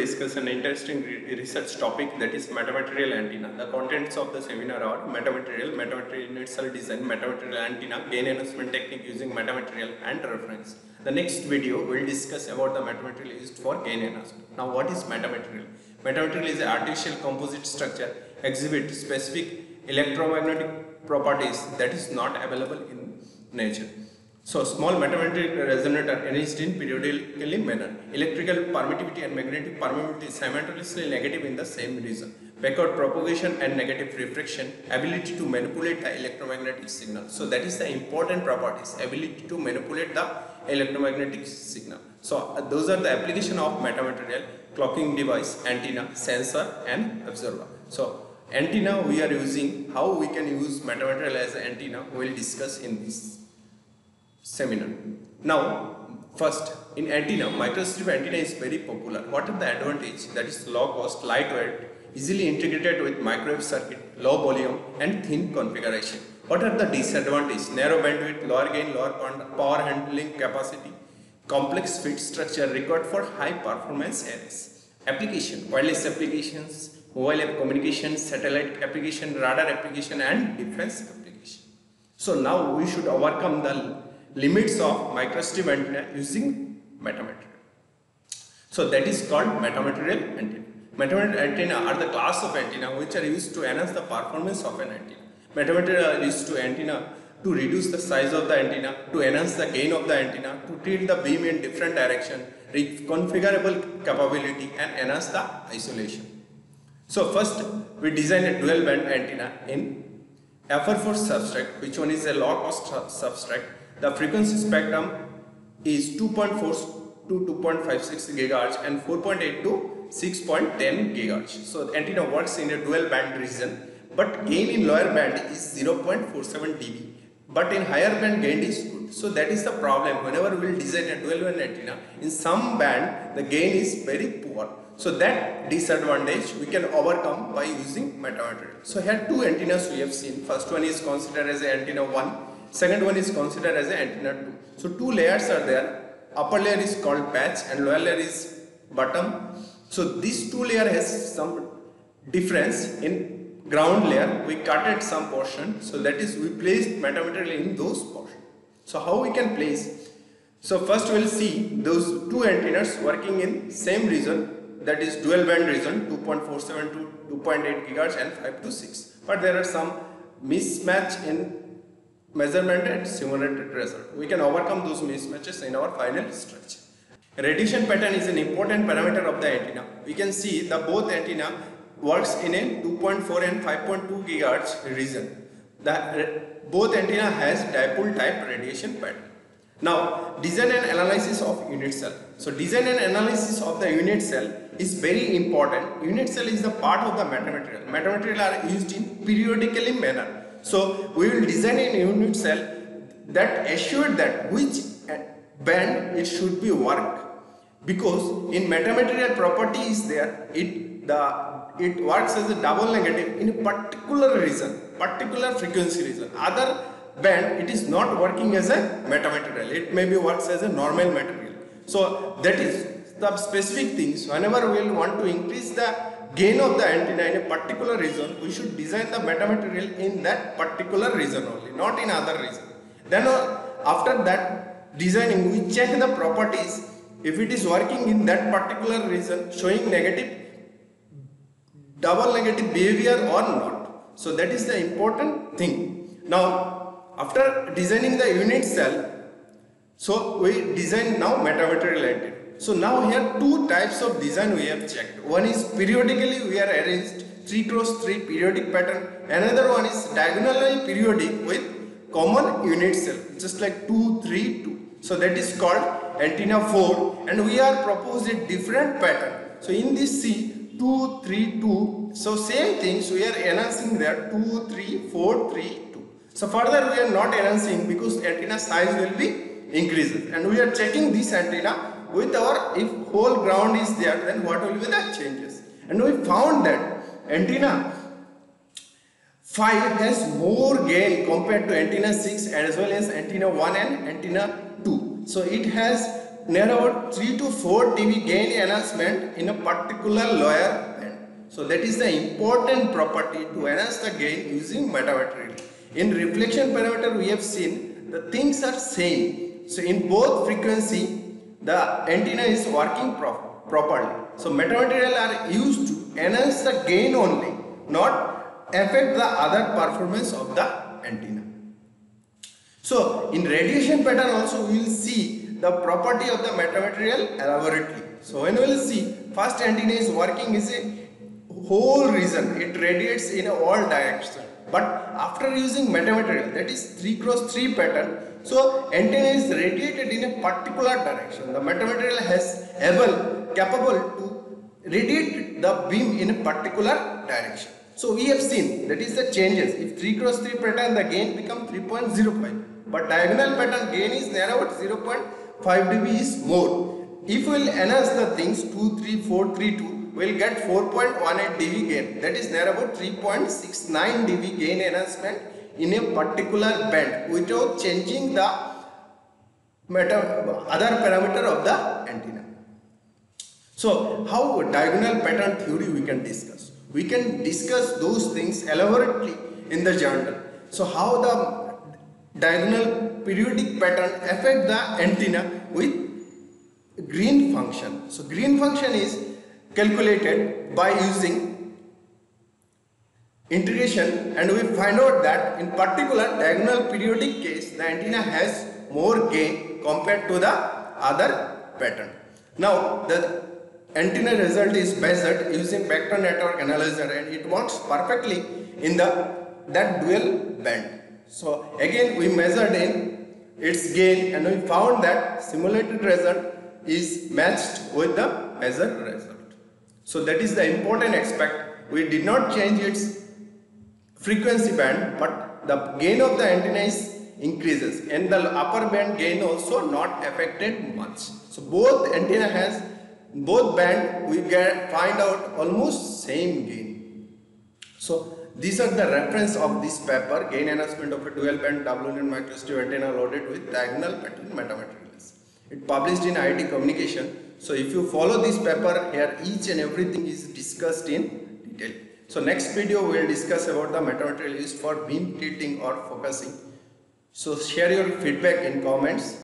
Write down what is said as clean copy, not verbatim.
discuss an interesting research topic, that is metamaterial antenna. The contents of the seminar are metamaterial, metamaterial unit cell design, metamaterial antenna, gain enhancement technique using metamaterial, and reference. The next video will discuss about the metamaterial used for gain enhancement. Now, what is metamaterial? Metamaterial is an artificial composite structure, exhibit specific electromagnetic properties that is not available in nature. So, small metamaterial resonator arranged in periodically manner. Electrical permittivity and magnetic permeability simultaneously negative in the same region. Backward propagation and negative refraction. Ability to manipulate the electromagnetic signal. So, that is the important properties. Ability to manipulate the electromagnetic signal. So, those are the application of metamaterial: clocking device, antenna, sensor, and observer. So, antenna we are using, how we can use metamaterial as an antenna, we will discuss in this seminar. Now, first, in antenna, microstrip antenna is very popular. What are the advantage? That is low cost, lightweight, easily integrated with microwave circuit, low volume, and thin configuration. What are the disadvantages? Narrow bandwidth, lower gain, lower power handling capacity, complex fit structure required for high performance arrays. Application: wireless applications, mobile communication, satellite application, radar application, and defense application. So now we should overcome the limits of microstrip antenna using metamaterial. So that is called metamaterial antenna. Metamaterial antenna are the class of antenna which are used to enhance the performance of an antenna. Metamaterial are used to antenna to reduce the size of the antenna, to enhance the gain of the antenna, to tilt the beam in different direction, configurable capability, and enhance the isolation. So first we design a dual band antenna in FR4 substrate, which one is a low cost substrate. The frequency spectrum is 2.4 to 2.56 GHz and 4.8 to 6.10 GHz. So the antenna works in a dual band region, but gain in lower band is 0.47 dB, but in higher band gain is good. So that is the problem. Whenever we will design a dual band antenna, in some band the gain is very poor. So that disadvantage we can overcome by using metamaterial. So here two antennas we have seen. First one is considered as an antenna 1. Second one is considered as an antenna 2. So two layers are there. Upper layer is called patch and lower layer is bottom. So this two layer has some difference. In ground layer we cutted some portion. So that is, we placed metamaterial in those portions. So how we can place? So first we will see those two antennas working in same region, that is dual band region, 2.47 to 2.8 GHz and 5 to 6. But there are some mismatch in measurement and simulated result. We can overcome those mismatches in our final structure. Radiation pattern is an important parameter of the antenna. We can see the both antenna works in a 2.4 and 5.2 GHz region. Both antenna has dipole type radiation pattern. Now, design and analysis of unit cell. So design and analysis of the unit cell is very important. Unit cell is the part of the metamaterial. Metamaterial are used in periodically manner. So we will design a unit cell that assure that which band it should be work, because in metamaterial property is there, it works as a double negative in a particular region, particular frequency region. Other band it is not working as a metamaterial, it maybe works as a normal material. So that is the specific things. Whenever we will want to increase the gain of the antenna in a particular region, we should design the metamaterial in that particular region only, not in other region. Then after that designing, we check the properties, if it is working in that particular region, showing negative, double negative behavior or not. So that is the important thing. Now after designing the unit cell, so we design now metamaterial antenna. So now here two types of design we have checked. One is periodically we are arranged 3x3 periodic pattern. Another one is diagonally periodic with common unit cell, just like 2, 3, 2. So that is called antenna 4, and we are proposed a different pattern. So in this C 2, 3, 2. So same things we are enhancing there 2, 3, 4, 3, 2. So further we are not enhancing because antenna size will be increases, and we are checking this antenna with our, if whole ground is there, then what will be the changes. And we found that antenna 5 has more gain compared to antenna 6 as well as antenna 1 and antenna 2. So it has near about 3 to 4 dB gain enhancement in a particular lower band. So that is the important property to enhance the gain using metamaterial. In reflection parameter we have seen the things are same. So in both frequency the antenna is working properly. So metamaterial are used to enhance the gain only, not affect the other performance of the antenna. So in radiation pattern also we will see the property of the metamaterial elaborately. So when we will see, first antenna is working is a whole region, it radiates in all directions. But after using metamaterial, that is 3x3 pattern, so antenna is radiated in a particular direction. The metamaterial has capable to radiate the beam in a particular direction. So we have seen that is the changes. If 3x3 pattern, the gain become 3.05, but diagonal pattern gain is near about 0.5 dB is more. If we will enhance the things 2, 3, 4, 3, 2, we will get 4.18 dB gain, that is near about 3.69 dB gain enhancement in a particular band without changing the other parameter of the antenna. So how diagonal pattern theory we can discuss? We can discuss those things elaborately in the journal. So how the diagonal periodic pattern affect the antenna with Green function. So Green function is calculated by using integration, and we find out that in particular diagonal periodic case the antenna has more gain compared to the other pattern. Now the antenna result is measured using vector network analyzer, and it works perfectly in that dual band. So again we measured in its gain, and we found that simulated result is matched with the measured result. So that is the important aspect. We did not change its frequency band, but the gain of the antenna is increases, and the upper band gain also not affected much. So both antenna has, both band we find out almost same gain. So these are the reference of this paper, gain enhancement of a dual band WLAN microstrip antenna loaded with diagonal pattern metamaterials. It published in IIT Communication. So if you follow this paper, here each and everything is discussed in detail. So next video we will discuss about the metamaterial used for beam tilting or focusing. So share your feedback in comments.